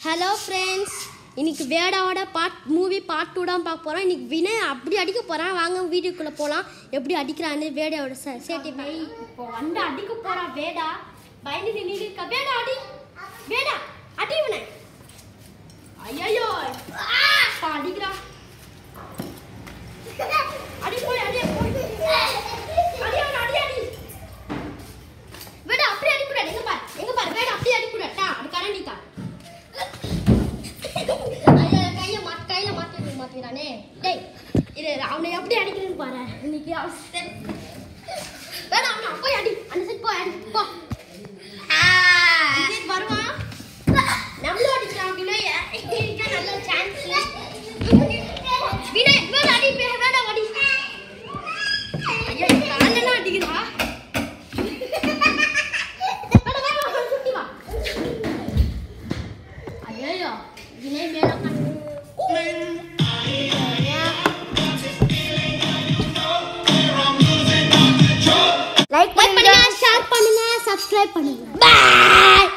Hello friends, இன்னைக்கு வேடாவோட movie part 2 தான் பார்க்க போறோம். இன்னைக்கு வினய் அப்படி அடிக்க போறான். வாங்க வீடியோக்குள்ள போலாம். எப்படி அடிக்கறானே வேடாவோட சேட்டி பை இப்போ வந்து அடிக்க போறான் வேடா. பயந்து நின்னுக்க வேடா அடி. வேடா அடி வினய். ஐயோ அடிக்கறா. அடி போய் அடி போய். அடி அடி. வேடா அப்படியே அடி கூடாது. எங்க பாரு வேடா அப்படியே அடி கூடாது. அது கரண்டிக்கா. கையில மாட்டிறானே. டேய் இது அவனை எப்படி அடிக்கிறேன்னு பாரு. இன்னைக்கு வேடா அவனை போய் அடி. அந்த சைடு போய் அடி போ. இது வருவான். நம்மள அடிச்சான் வினய். இது நல்ல சான்ஸ். வினய் வேடா அடி வேடா அடி. ஐயோ காலனா அடிக்குதா. வேடா சுத்தி வா. ஐயோ வினய் மேல லைக் பண்ணுங்க, ஷேர் பண்ணுங்க, சப்ஸ்கிரைப் பண்ணுங்க. பை.